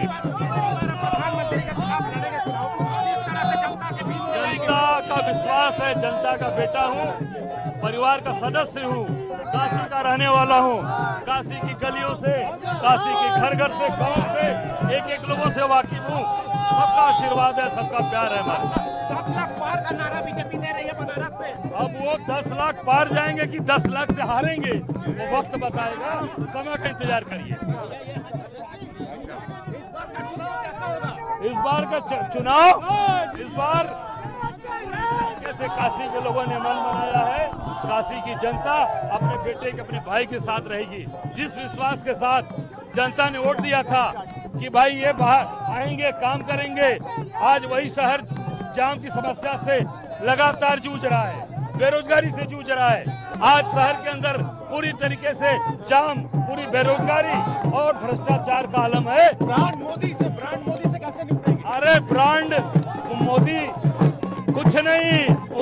जनता का विश्वास है, जनता का बेटा हूँ, परिवार का सदस्य हूँ, काशी का रहने वाला हूँ, काशी की गलियों से, काशी के घर घर से, गांव से, एक एक लोगों से वाकिफ हूँ। सबका आशीर्वाद है, सबका प्यार है हमारे। 10 लाख पार का नारा बीजेपी दे रही है बनारस से। अब वो 10 लाख पार जाएंगे कि 10 लाख से हारेंगे, वो वक्त बताएगा, समय का इंतजार करिए। इस बार का चुनाव, इस बार कैसे काशी के लोगों ने मन बनाया है, काशी की जनता अपने बेटे के, अपने भाई के साथ रहेगी। जिस विश्वास के साथ जनता ने वोट दिया था कि भाई ये बाहर आएंगे, काम करेंगे, आज वही शहर जाम की समस्या से लगातार जूझ रहा है, बेरोजगारी से जूझ रहा है। आज शहर के अंदर पूरी तरीके से जाम, पूरी बेरोजगारी और भ्रष्टाचार का आलम है। ब्रांड मोदी से कैसे निपटेंगे? अरे ब्रांड मोदी कुछ नहीं,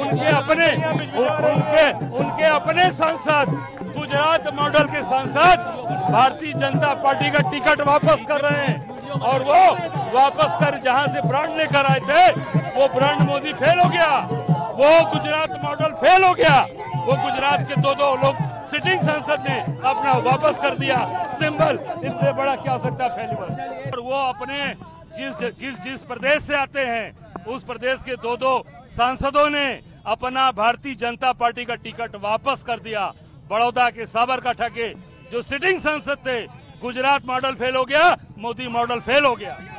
उनके अपने सांसद, गुजरात मॉडल के सांसद भारतीय जनता पार्टी का टिकट वापस कर रहे हैं, और वो वापस कर जहां से ब्रांड लेकर आए थे, वो ब्रांड मोदी फेल हो गया, वो गुजरात मॉडल फेल हो गया। वो गुजरात के दो लोग सिटिंग सांसद ने अपना वापस कर दिया सिंबल। इससे बड़ा क्या हो सकता है फेलिवर। और वो अपने जिस प्रदेश से आते हैं, उस प्रदेश के दो सांसदों ने अपना भारतीय जनता पार्टी का टिकट वापस कर दिया। बड़ौदा के साबरकांठा के जो सिटिंग सांसद थे, गुजरात मॉडल फेल हो गया, मोदी मॉडल फेल हो गया।